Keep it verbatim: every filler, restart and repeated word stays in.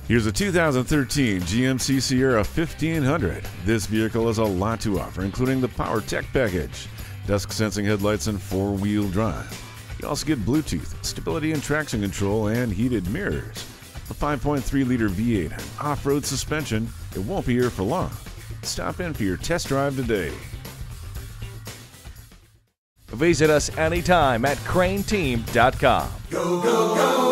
Here's a two thousand thirteen G M C Sierra fifteen hundred. This vehicle has a lot to offer, including the Power Tech package, dusk sensing headlights, and four-wheel drive. You also get Bluetooth, stability and traction control, and heated mirrors. A five point three liter V eight and off-road suspension, it won't be here for long. Stop in for your test drive today. Visit us anytime at crain team dot com. Go, go, go!